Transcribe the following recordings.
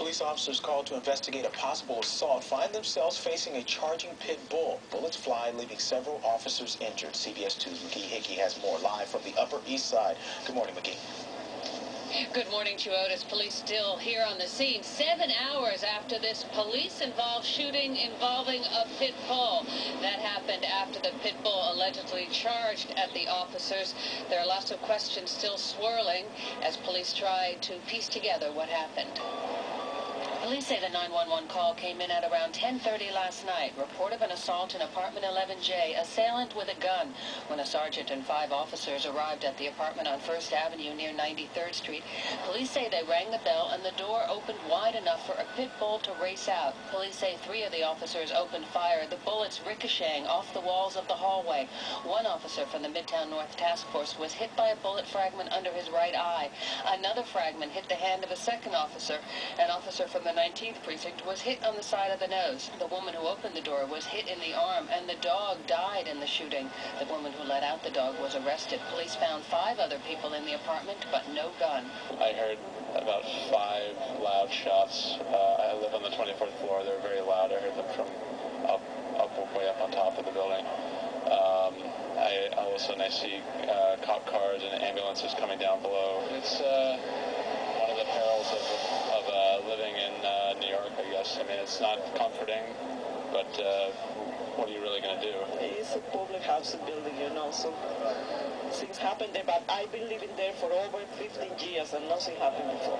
Police officers called to investigate a possible assault find themselves facing a charging pit bull. Bullets fly, leaving several officers injured. CBS 2's McGee Hickey has more live from the Upper East Side. Good morning, McGee. Good morning, Otis. Police still here on the scene 7 hours after this police-involved shooting involving a pit bull. That happened after the pit bull allegedly charged at the officers. There are lots of questions still swirling as police try to piece together what happened. Police say the 911 call came in at around 10:30 last night. Report of an assault in apartment 11J, assailant with a gun. When a sergeant and 5 officers arrived at the apartment on 1st Avenue near 93rd Street, police say they rang the bell and the door opened wide enough for a pit bull to race out. Police say 3 of the officers opened fire, the bullets ricocheting off the walls of the hallway. One officer from the Midtown North Task Force was hit by a bullet fragment under his right eye. Another fragment hit the hand of a second officer. An officer from the 19th precinct was hit on the side of the nose. The woman who opened the door was hit in the arm, and the dog died in the shooting. The woman who let out the dog was arrested. Police found 5 other people in the apartment, but no gun. I heard about 5 loud shots. I live on the 24th floor. They're very loud. I heard them from way up on top of the building. All of a sudden I see cop cars and ambulances coming down below. It's one of the perils of living in New York, I guess. I mean, it's not comforting, but what are you really going to do? It's a public housing building, you know, so things happen there, but I've been living there for over 15 years and nothing happened before.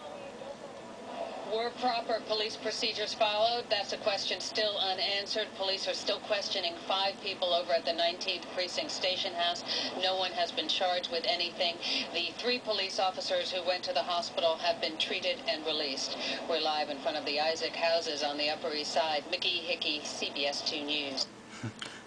Were proper police procedures followed? That's a question still unanswered. Police are still questioning 5 people over at the 19th Precinct Station House. No one has been charged with anything. The 3 police officers who went to the hospital have been treated and released. We're live in front of the Isaac houses on the Upper East Side. McGee Hickey, CBS 2 News.